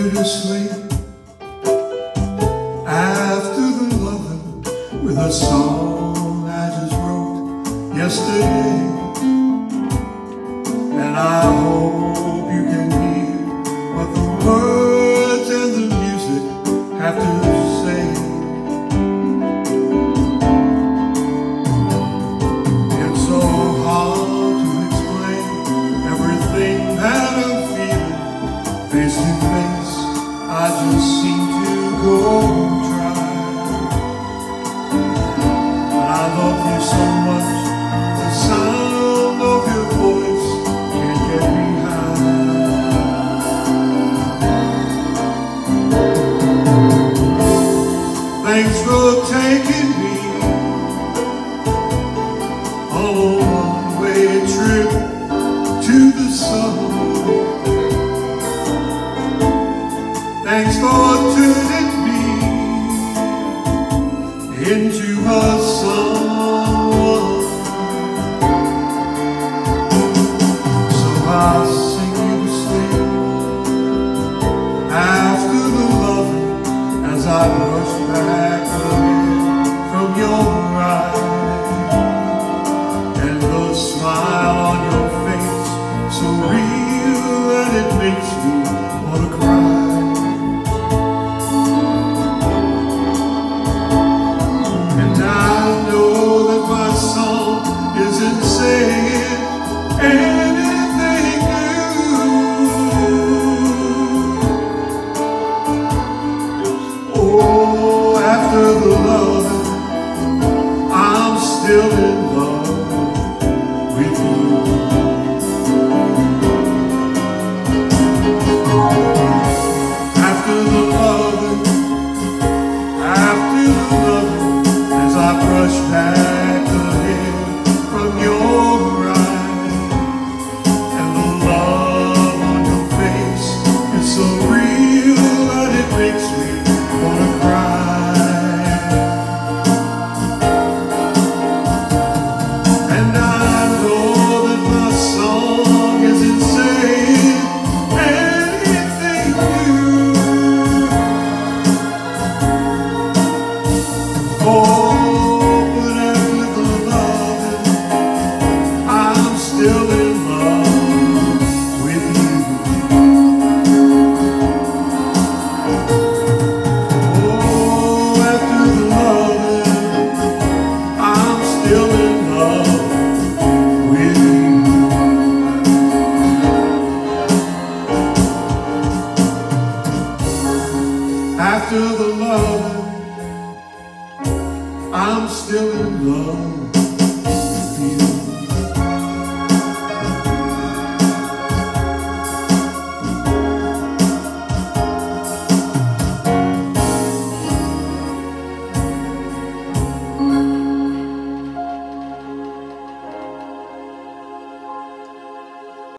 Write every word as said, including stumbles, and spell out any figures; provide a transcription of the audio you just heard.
you to sleep after the lovin' with a song I just wrote yesterday. And I hope you can hear what the words and the music have to say. It's so hard to explain everything that I'm feeling face to face. I just seem to go and try. But I love you so much, the sound of your voice can't get me high. Thanks for taking me on a one-way trip to the sun. Thanks for turning me into a someone. So I'll sing you to sleep after the loving as I rush back again from your eyes, and the smile on your face so real that it makes me wanna cry. Isn't saying anything new. Oh, after the love, I'm still in love with you. After the love, after the love, as I brush back the hair from your eyes, and the love on your face is so real that it makes me wanna cry. And I know that my song isn't saying anything new. Oh, still in love with you. Oh, after the loving, I'm still in love with you. After the loving, I'm still in love